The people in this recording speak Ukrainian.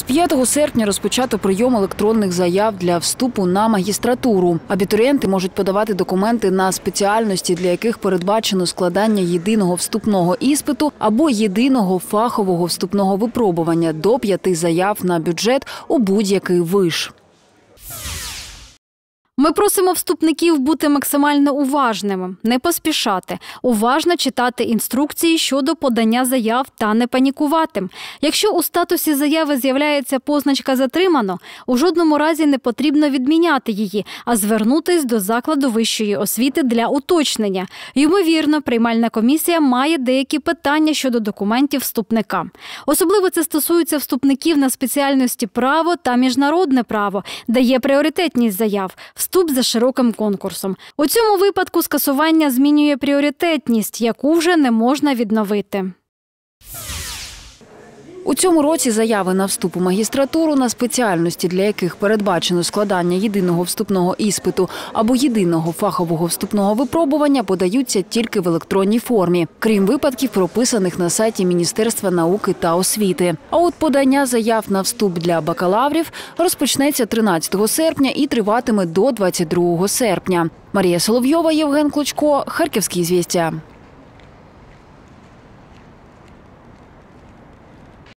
5 серпня розпочато прийом електронних заяв для вступу на магістратуру. Абітурієнти можуть подавати документи на спеціальності, для яких передбачено складання єдиного вступного іспиту або єдиного фахового вступного випробування до 5 заяв на бюджет у будь-який виш. Ми просимо вступників бути максимально уважними, не поспішати, уважно читати інструкції щодо подання заяв та не панікувати. Якщо у статусі заяви з'являється позначка «Затримано», у жодному разі не потрібно відміняти її, а звернутись до закладу вищої освіти для уточнення. Ймовірно, приймальна комісія має деякі питання щодо документів вступника. Особливо це стосується вступників на спеціальності право та міжнародне право, де є пріоритетність заяв – вступ за широким конкурсом. У цьому випадку скасування змінює пріоритетність, яку вже не можна відновити. У цьому році заяви на вступ у магістратуру на спеціальності, для яких передбачено складання єдиного вступного іспиту або єдиного фахового вступного випробування, подаються тільки в електронній формі, крім випадків, прописаних на сайті Міністерства науки та освіти. А от подання заяв на вступ для бакалаврів розпочнеться 13 серпня і триватиме до 22 серпня. Марія Соловйова, Євген Клочко, Харківські звістя.